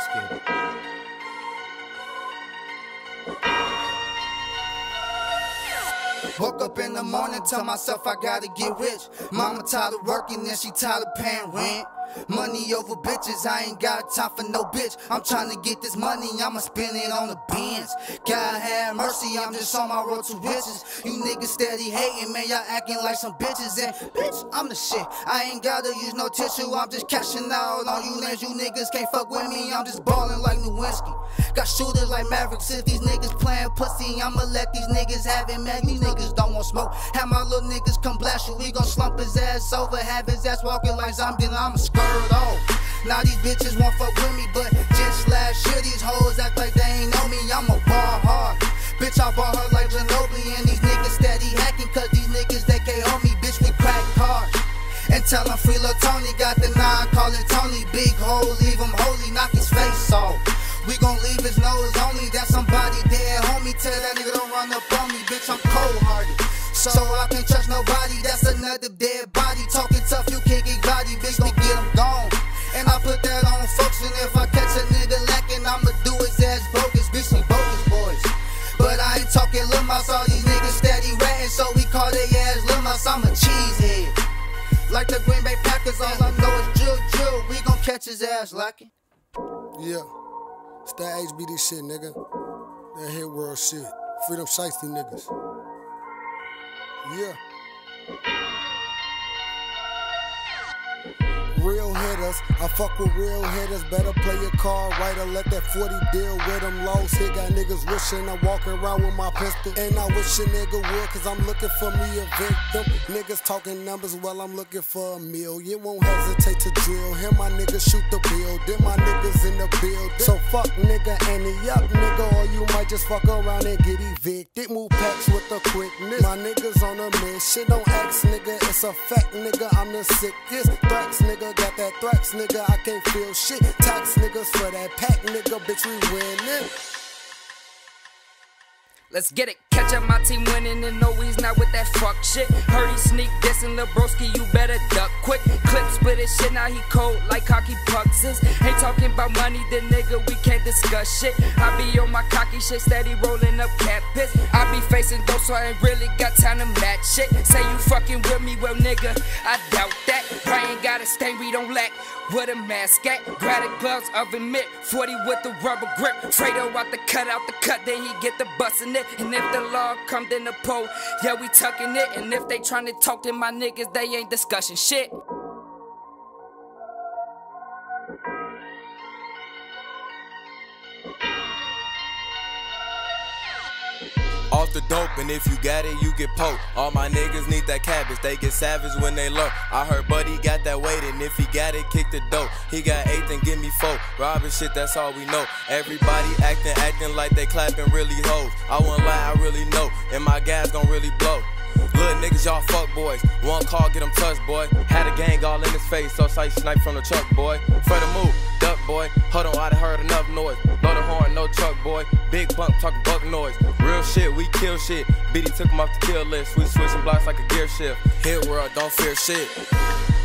Let's get it. Woke up in the morning, tell myself I gotta get rich. Mama tired of working and she tired of paying rent. Money over bitches, I ain't got time for no bitch. I'm tryna get this money, I'ma spend it on the Benz. God have mercy, I'm just on my road to riches. You niggas steady hating, man, y'all acting like some bitches. And bitch, I'm the shit, I ain't gotta use no tissue. I'm just cashing out on you lanes, you niggas can't fuck with me. I'm just ballin' like Nowinski. Got shooters like Mavericks, if these niggas playin' pussy, I'ma let these niggas have it, man. These niggas don't want smoke. Have my little niggas come blast you, we gon' slump his ass over. Have his ass walking like zombie, then I'ma skirt off. Now these bitches won't fuck with me, but just last year these hoes act like they ain't know me. I'ma ball hard, bitch, I ball her like Ginobili. And these niggas steady hacking, cause these niggas they can't hold me. Bitch, we crack hard. And tell him free Lil Tony, got the 9, call it Tony. Big hole, leave him holy, knock his face off. We gon' leave his nose only, that's somebody dead, homie. Tell that nigga don't run up on me, bitch, I'm cold-hearted. So I can't trust nobody, that's another dead body. Talking tough, you can't get body, bitch, don't get him gone. And I put that on folks, and if I catch a nigga lacking, I'ma do his ass bogus, bitch, we bogus boys. But I ain't talking Lil Mouse, all these niggas steady ratting, so we call they ass Lil Mouse, I'm a cheesehead. Like the Green Bay Packers, all I know is drill, we gon' catch his ass lacking. Yeah. It's that HBD shit, nigga. That hit world shit. Freedom Shiesty niggas. Yeah. Real hitters, I fuck with real hitters. Better play your card right or let that 40 deal with them. Lost hit got niggas wishing I'm walking around with my pistol. And I wish a nigga would, cause I'm looking for me a victim. Niggas talking numbers while I'm looking for a million. Won't hesitate to drill. Hear my niggas shoot the bill. Then my niggas in the building. So fuck nigga, ante up nigga, or you might just fuck around and get evicted. Move packs with the quickness. My niggas on a mission. Don't ask nigga, it's a fact nigga. I'm the sickest. Threats nigga. Got that threats, nigga, I can't feel shit. Tax niggas for that pack, nigga, bitch, we winning. Let's get it. Catch up my team winning and no, he's not with that fuck shit. Heard he sneak dissing Lil Broski, you better duck quick. Clip split his shit, now he cold like hockey pucks is. Ain't talking about money, then nigga, we can't discuss shit. I be on my cocky shit, steady rolling up cat piss. I be facing those, so I ain't really got time to match shit. Say you fucking with me, well nigga, I doubt that. Brian got a stain, we don't lack. With a mask at, grab the gloves of mitt, 40 with the rubber grip. Fredo out the cut, then he get the bustin' it. And if the law come, then the pole, yeah, we tucking it. And if they tryna talk to my niggas, they ain't discussing shit. Off the dope, and if you got it, you get poked. All my niggas need that cabbage, they get savage when they low. I heard Buddy got that weight, and if he got it, kick the dope. He got 8, then give me 4. Robbing shit, that's all we know. Everybody acting like they clapping really hoes. I won't lie, I really know, and my gas gon' really blow. Little niggas, y'all fuck boys. One call, get them touched, boy. Had a gang all in his face, so sight snipe from the truck, boy. For the move, duck, boy. Hold on, I done heard enough noise. Blow the horn, no truck, boy. Big bump, talking buck noise. Real shit, we kill shit. Biddy took him off the kill list. We switching blocks like a gear shift. Hit world, don't fear shit.